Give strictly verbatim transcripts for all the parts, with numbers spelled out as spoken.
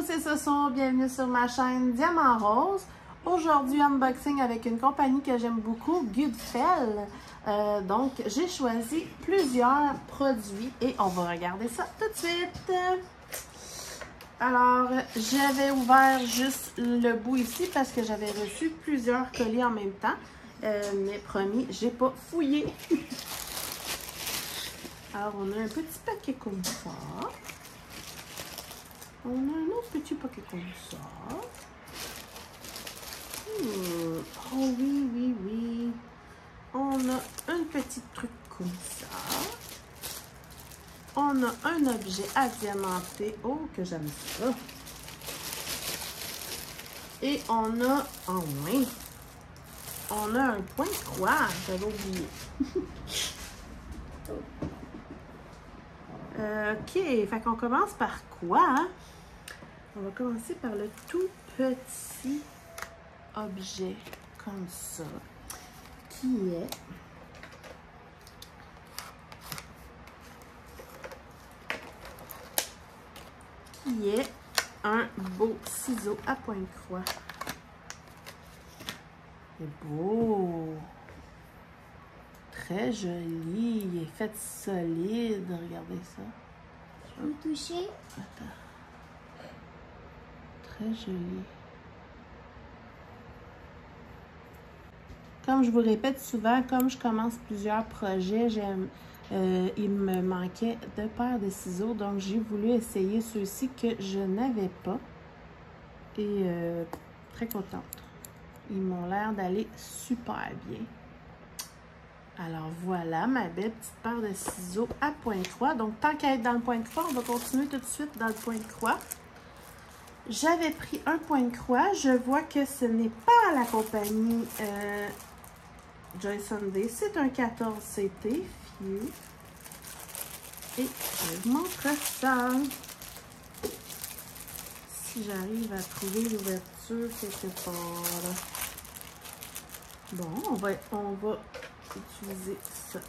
c'est Soso, bienvenue sur ma chaîne Diamant Rose. Aujourd'hui, unboxing avec une compagnie que j'aime beaucoup, Goodfellow. Euh, donc, j'ai choisi plusieurs produits et on va regarder ça tout de suite. Alors, j'avais ouvert juste le bout ici parce que j'avais reçu plusieurs colis en même temps. Euh, mais promis, j'ai pas fouillé. Alors, on a un petit paquet comme ça. On a un autre petit paquet comme ça. Hmm. Oh oui, oui, oui. On a un petit truc comme ça. On a un objet adiamanté. Oh, que j'aime ça. Et on a, oh oui, on a un point croix. J'avais oublié. euh, ok, fait qu'on commence par quoi? Hein? On va commencer par le tout petit objet comme ça, qui est qui est un beau ciseau à pointe croix. C'est beau, très joli, il est fait solide, regardez ça. Tu peux toucher? Attends. Très joli. Comme je vous répète souvent, comme je commence plusieurs projets, j'aime, euh, il me manquait deux paires de ciseaux, donc j'ai voulu essayer ceux-ci que je n'avais pas. Et euh, très contente. Ils m'ont l'air d'aller super bien. Alors voilà, ma belle petite paire de ciseaux à pointe croix. Donc tant qu'à être dans le point croix, on va continuer tout de suite dans le point croix. J'avais pris un point croix. Je vois que ce n'est pas la compagnie euh, Joy Sunday. C'est un quatorze C T. Fiu. Et je vous montre ça. Si j'arrive à trouver l'ouverture quelque part. Bon, on va, on va utiliser ça.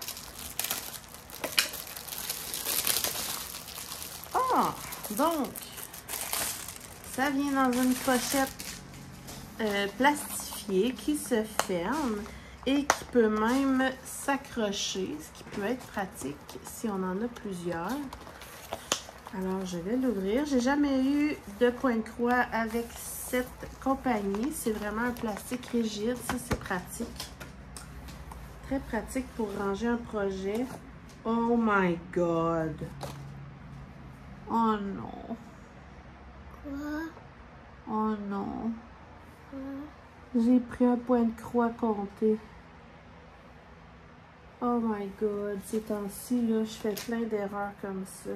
Ah! Donc, ça vient dans une pochette euh, plastifiée qui se ferme et qui peut même s'accrocher, ce qui peut être pratique si on en a plusieurs. Alors, je vais l'ouvrir. J'ai jamais eu de point de croix avec cette compagnie. C'est vraiment un plastique rigide. Ça, c'est pratique. Très pratique pour ranger un projet. Oh my God! Oh non! Quoi? Oh non! Quoi? J'ai pris un point de croix compté. Oh my God! Ces temps-ci, là, je fais plein d'erreurs comme ça.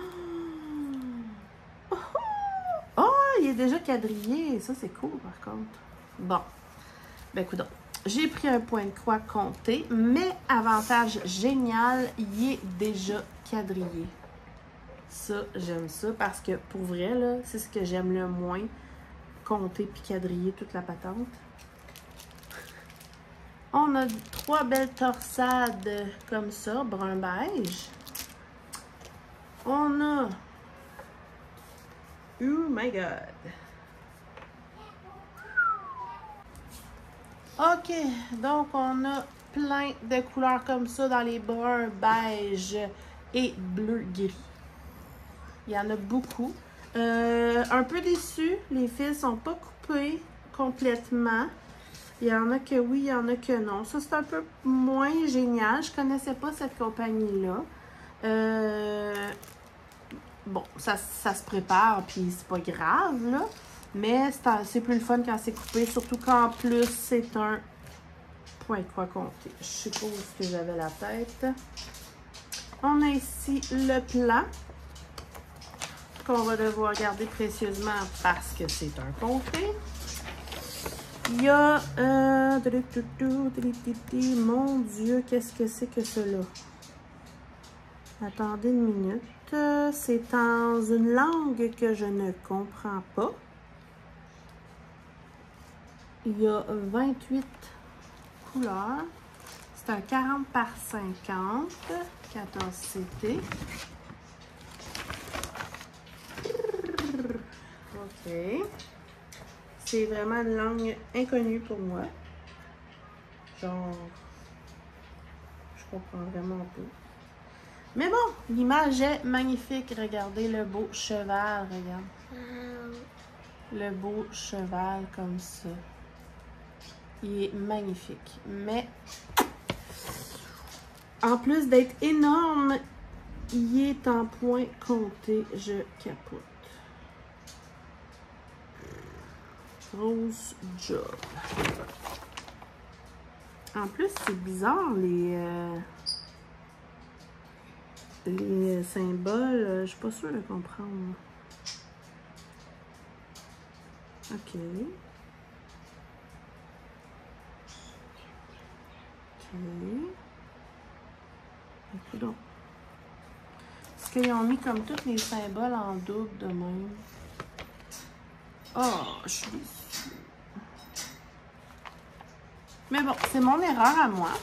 Oh! Il est déjà quadrillé. Ça, c'est cool, par contre. Bon. Ben, écoute, j'ai pris un point de croix compté, mais avantage génial, il est déjà quadrillé. Ça, j'aime ça parce que, pour vrai, là, c'est ce que j'aime le moins. Compter puis quadriller toute la patente. On a trois belles torsades comme ça, brun beige. On a... Oh my God! OK, donc on a plein de couleurs comme ça dans les bruns, beige et bleu-gris. Il y en a beaucoup. Euh, un peu déçu, les fils sont pas coupés complètement. Il y en a que oui, il y en a que non. Ça, c'est un peu moins génial. Je connaissais pas cette compagnie-là. Euh, bon, ça, ça se prépare, puis c'est pas grave, là. Mais c'est plus le fun quand c'est coupé, surtout qu'en plus, c'est un point de croix compté. Je suppose que j'avais la tête. On a ici le plan qu'on va devoir garder précieusement parce que c'est un compté. Il y a... Euh, mon Dieu, qu'est-ce que c'est que cela? Attendez une minute. C'est dans une langue que je ne comprends pas. Il y a vingt-huit couleurs. C'est un quarante par cinquante, quatorze C T. OK. C'est vraiment une langue inconnue pour moi. Genre, je comprends vraiment pas. Mais bon, l'image est magnifique. Regardez le beau cheval, regarde. Wow. Le beau cheval comme ça. Il est magnifique. Mais, en plus d'être énorme, il est en point compté. Je capote. Grosse job. En plus, c'est bizarre, les, euh, les symboles. Euh, je suis pas sûre de comprendre. OK. OK. Écoute donc. Est-ce qu'ils ont mis comme tous les symboles en double de même? Oh, je suis déçue. Mais bon, c'est mon erreur à moi.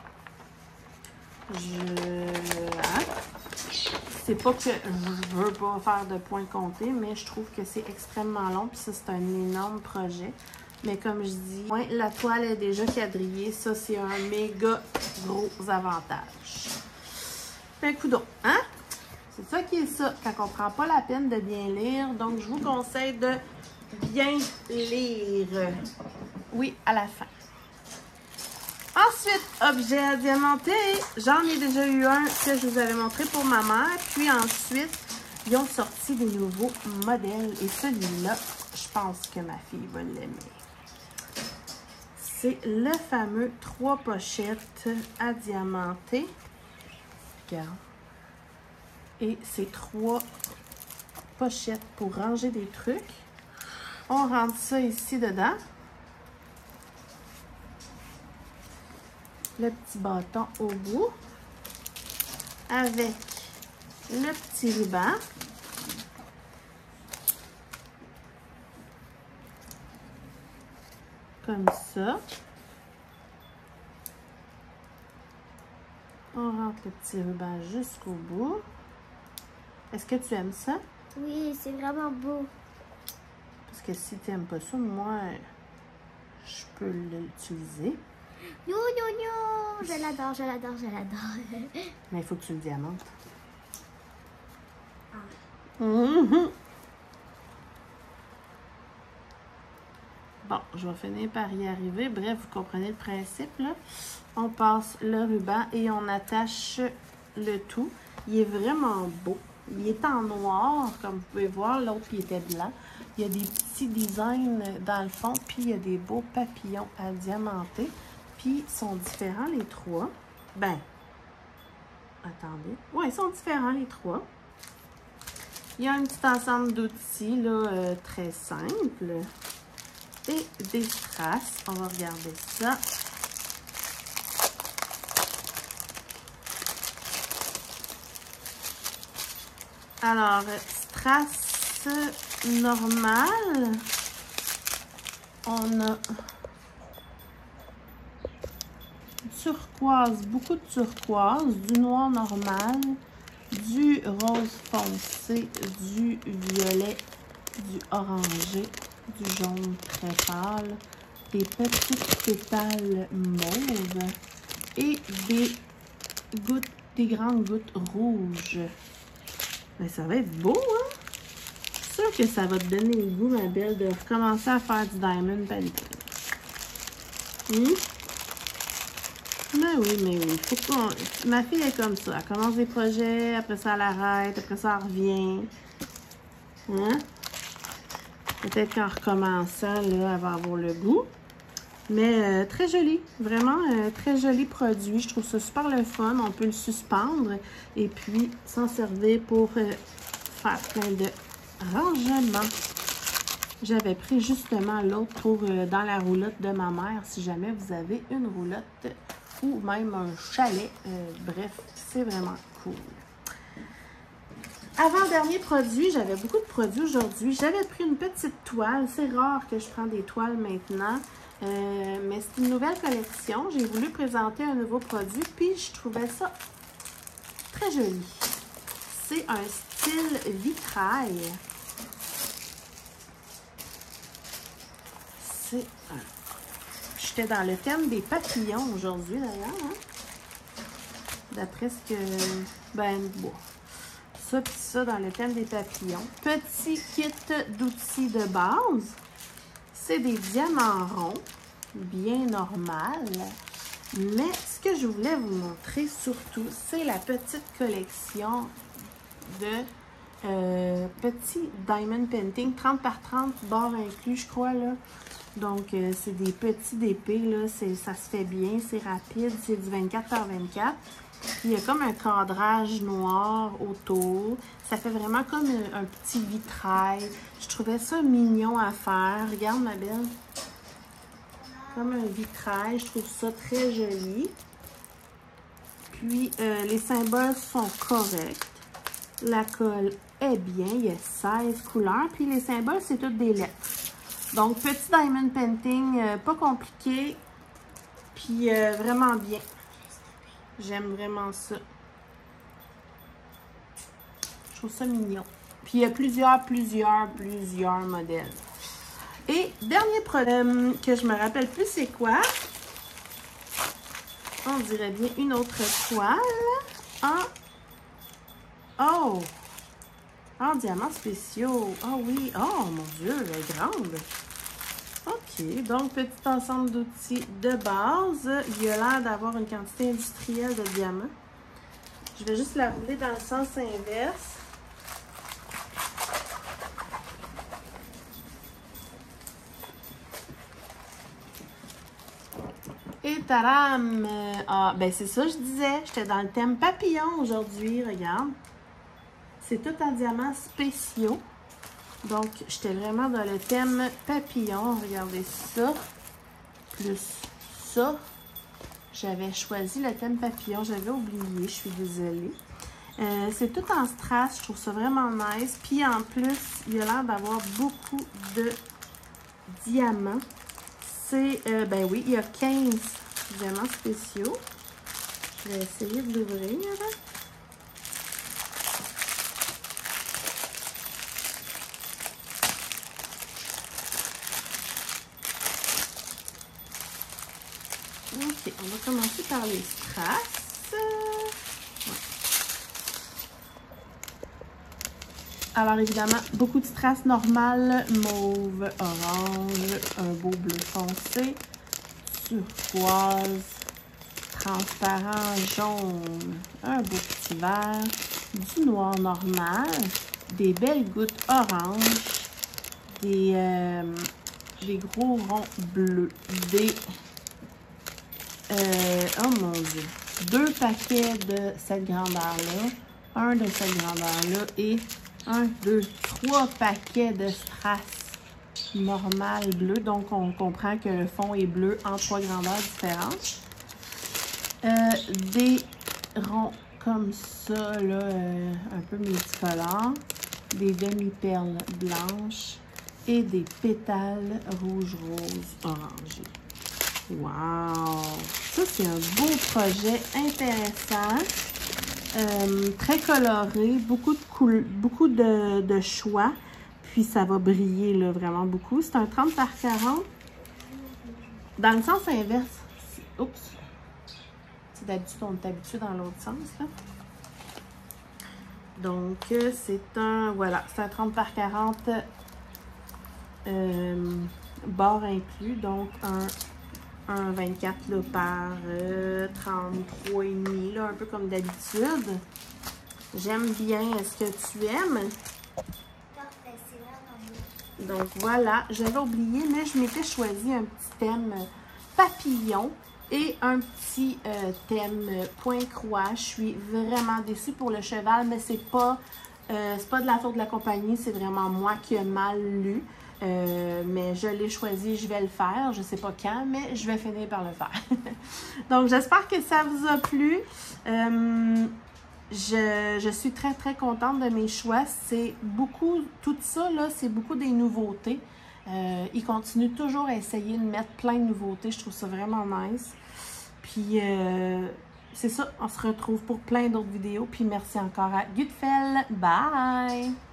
Je... Hein? C'est pas que je veux pas faire de points comptés, mais je trouve que c'est extrêmement long. Puis ça, c'est un énorme projet. Mais comme je dis, ouais, la toile est déjà quadrillée. Ça, c'est un méga gros avantage. Ben, coudonc, hein? C'est ça qui est ça, quand on prend pas la peine de bien lire. Donc, je vous conseille de bien lire. Oui, à la fin. Ensuite, objet à diamanter. J'en ai déjà eu un que je vous avais montré pour ma mère. Puis ensuite, ils ont sorti des nouveaux modèles. Et celui-là, je pense que ma fille va l'aimer. C'est le fameux trois pochettes à diamanter. Regarde. Et c'est trois pochettes pour ranger des trucs. On rentre ça ici dedans. Le petit bâton au bout. Avec le petit ruban. Comme ça. On rentre le petit ruban jusqu'au bout. Est-ce que tu aimes ça? Oui, c'est vraiment beau. Parce que si tu n'aimes pas ça, moi, je peux l'utiliser. Non, non, non! Je l'adore, je l'adore, je l'adore. Mais il faut que tu le diamantes. Ah. Mm-hmm. Bon, je vais finir par y arriver. Bref, vous comprenez le principe, là. On passe le ruban et on attache le tout. Il est vraiment beau. Il est en noir, comme vous pouvez voir. L'autre, il était blanc. Il y a des petits designs dans le fond, puis il y a des beaux papillons à diamanter. Puis, ils sont différents, les trois. Ben, attendez. Oui, ils sont différents, les trois. Il y a un petit ensemble d'outils, là, euh, très simple. Et des strass. On va regarder ça. Alors, strass normal. On a turquoise, beaucoup de turquoise, du noir normal, du rose foncé, du violet, du orangé, du jaune très pâle, des petites pétales mauves et des gouttes, des grandes gouttes rouges. Mais ça va être beau, hein? C'est sûr que ça va te donner le goût, ma belle, de recommencer à faire du diamond painting. Hum? Mais oui, mais oui. Faut qu'on... Ma fille est comme ça. Elle commence des projets, après ça elle arrête, après ça elle revient. Hein? Peut-être qu'en recommençant, là, elle va avoir le goût. Mais euh, très joli. Vraiment, euh, très joli produit. Je trouve ça super le fun. On peut le suspendre et puis s'en servir pour euh, faire plein de rangements. J'avais pris justement l'autre pour euh, dans la roulotte de ma mère, si jamais vous avez une roulotte ou même un chalet. Euh, bref, c'est vraiment cool. Avant-dernier produit, j'avais beaucoup de produits aujourd'hui. J'avais pris une petite toile. C'est rare que je prends des toiles maintenant. Euh, mais c'est une nouvelle collection. J'ai voulu présenter un nouveau produit, puis je trouvais ça très joli. C'est un style vitrail. c'est... Euh, J'étais dans le thème des papillons aujourd'hui, d'ailleurs. Hein? D'après ce que... Ben, bon. Ça, puis ça, dans le thème des papillons. Petit kit d'outils de base. C'est des diamants ronds. Bien normal. Mais ce que je voulais vous montrer surtout, c'est la petite collection de euh, petits diamond painting. trente par trente, bord inclus, je crois, là. Donc, euh, c'est des petits d'épée, là. Ça se fait bien, c'est rapide. C'est du vingt-quatre par vingt-quatre. Puis, il y a comme un cadrage noir autour. Ça fait vraiment comme un, un petit vitrail. Je trouvais ça mignon à faire. Regarde, ma belle. Comme un vitrail. Je trouve ça très joli. Puis, euh, les symboles sont corrects. La colle est bien. Il y a seize couleurs. Puis, les symboles, c'est toutes des lettres. Donc, petit diamond painting, euh, pas compliqué. Puis, euh, vraiment bien. J'aime vraiment ça. Je trouve ça mignon. Puis, il y a plusieurs, plusieurs, plusieurs modèles. Et, dernier problème que je me rappelle plus c'est quoi. On dirait bien une autre toile. En... Oh! En diamants spéciaux. Oh oui. Oh, mon Dieu, elle est grande. OK. Donc, petit ensemble d'outils de base. Il y a l'air d'avoir une quantité industrielle de diamants. Je vais juste la rouler dans le sens inverse. Et taram! Ah, ben c'est ça, je disais. J'étais dans le thème papillon aujourd'hui. Regarde. C'est tout en diamants spéciaux. Donc, j'étais vraiment dans le thème papillon. Regardez ça. Plus ça. J'avais choisi le thème papillon. J'avais oublié. Je suis désolée. Euh, c'est tout en strass. Je trouve ça vraiment nice. Puis, en plus, il y a l'air d'avoir beaucoup de diamants. C'est, euh, ben oui, il y a quinze diamants spéciaux. Je vais essayer de l'ouvrir. OK, on va commencer par les strass. Ouais. Alors, évidemment, beaucoup de strass normales, mauve, orange, un beau bleu foncé, turquoise, transparent, jaune, un beau petit vert, du noir normal, des belles gouttes orange, des, euh, des gros ronds bleus, des... Euh, oh mon Dieu. Deux paquets de cette grandeur-là. Un de cette grandeur-là. Et un, deux, trois paquets de strass normal bleu. Donc, on comprend que le fond est bleu en trois grandeurs différentes. Euh, des ronds comme ça, là, euh, un peu multicolores. Des demi-perles blanches. Et des pétales rouge-rose orangés. Wow! Ça, c'est un beau projet intéressant, euh, très coloré, beaucoup de, coul beaucoup de, de choix, puis ça va briller là, vraiment beaucoup. C'est un trente par quarante. Dans le sens inverse. Oups! C'est d'habitude, on est habitué dans l'autre sens, là. Donc, c'est un, voilà, c'est un trente par quarante, euh, bord inclus, donc un... un vingt-quatre là, par euh, trente-trois virgule cinq, là, un peu comme d'habitude. J'aime bien. Est-ce que tu aimes? Parfait, c'est vraiment beau. Donc voilà, j'avais oublié, mais je m'étais choisi un petit thème papillon et un petit euh, thème point croix. Je suis vraiment déçue pour le cheval, mais c'est pas, euh, c'est pas de la faute de la compagnie, c'est vraiment moi qui ai mal lu. Euh, mais je l'ai choisi, je vais le faire. Je sais pas quand, mais je vais finir par le faire. Donc, j'espère que ça vous a plu. Euh, je, je suis très, très contente de mes choix. C'est beaucoup, tout ça, là, c'est beaucoup des nouveautés. Euh, ils continuent toujours à essayer de mettre plein de nouveautés. Je trouve ça vraiment nice. Puis, euh, c'est ça. On se retrouve pour plein d'autres vidéos. Puis, merci encore à Gutfeld. Bye!